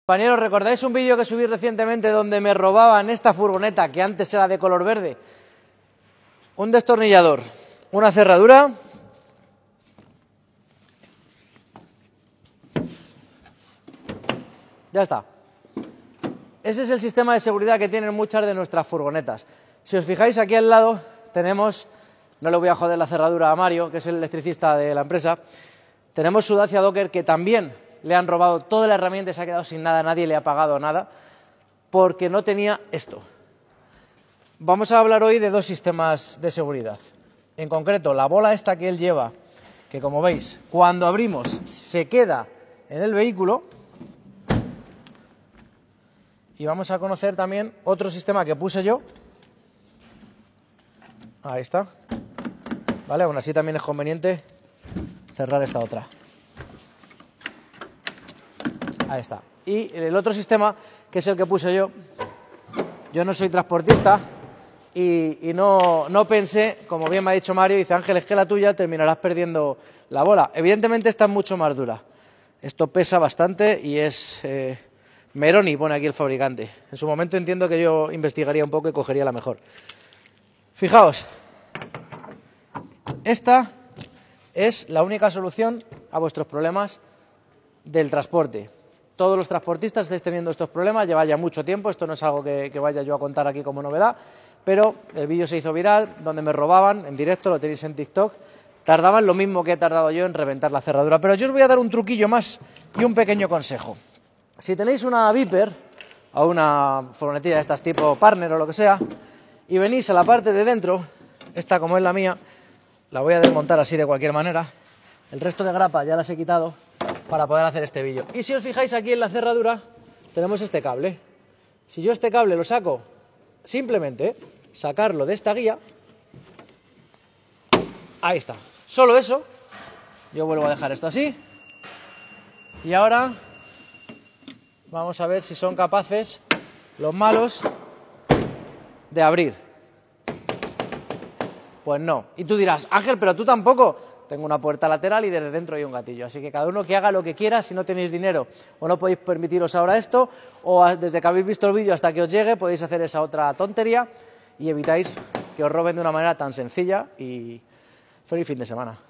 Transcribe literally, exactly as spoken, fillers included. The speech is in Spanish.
Compañeros, ¿recordáis un vídeo que subí recientemente donde me robaban esta furgoneta que antes era de color verde? Un destornillador, una cerradura ya está. Ese es el sistema de seguridad que tienen muchas de nuestras furgonetas. Si os fijáis, aquí al lado tenemos, no le voy a joder la cerradura a Mario, que es el electricista de la empresa, tenemos su Dacia Docker, que también le han robado toda la herramienta y se ha quedado sin nada, nadie le ha pagado nada, porque no tenía esto. Vamos a hablar hoy de dos sistemas de seguridad. En concreto, la bola esta que él lleva, que como veis, cuando abrimos se queda en el vehículo. Y vamos a conocer también otro sistema que puse yo. Ahí está. Vale, aún así también es conveniente cerrar esta otra. Ahí está. Y el otro sistema, que es el que puse yo, yo no soy transportista y, y no, no pensé, como bien me ha dicho Mario, dice Ángel, es que la tuya terminarás perdiendo la bola. Evidentemente esta es mucho más dura. Esto pesa bastante y es... Eh, Meroni pone aquí el fabricante. En su momento entiendo que yo investigaría un poco y cogería la mejor. Fijaos, esta es la única solución a vuestros problemas del transporte. Todos los transportistas estáis teniendo estos problemas, lleva ya mucho tiempo, esto no es algo que, que vaya yo a contar aquí como novedad, pero el vídeo se hizo viral, donde me robaban en directo, lo tenéis en TikTok, tardaban lo mismo que he tardado yo en reventar la cerradura. Pero yo os voy a dar un truquillo más y un pequeño consejo. Si tenéis una Viper o una furgonetilla de estas tipo Partner o lo que sea, y venís a la parte de dentro, esta como es la mía, la voy a desmontar así de cualquier manera, el resto de grapa ya las he quitado para poder hacer este vídeo. Y si os fijáis aquí en la cerradura, tenemos este cable. Si yo este cable lo saco, simplemente sacarlo de esta guía, ahí está. Solo eso, yo vuelvo a dejar esto así, y ahora... vamos a ver si son capaces los malos de abrir. Pues no. Y tú dirás, Ángel, pero tú tampoco. Tengo una puerta lateral y desde dentro hay un gatillo. Así que cada uno que haga lo que quiera, si no tenéis dinero o no podéis permitiros ahora esto, o desde que habéis visto el vídeo hasta que os llegue, podéis hacer esa otra tontería y evitáis que os roben de una manera tan sencilla y feliz fin de semana.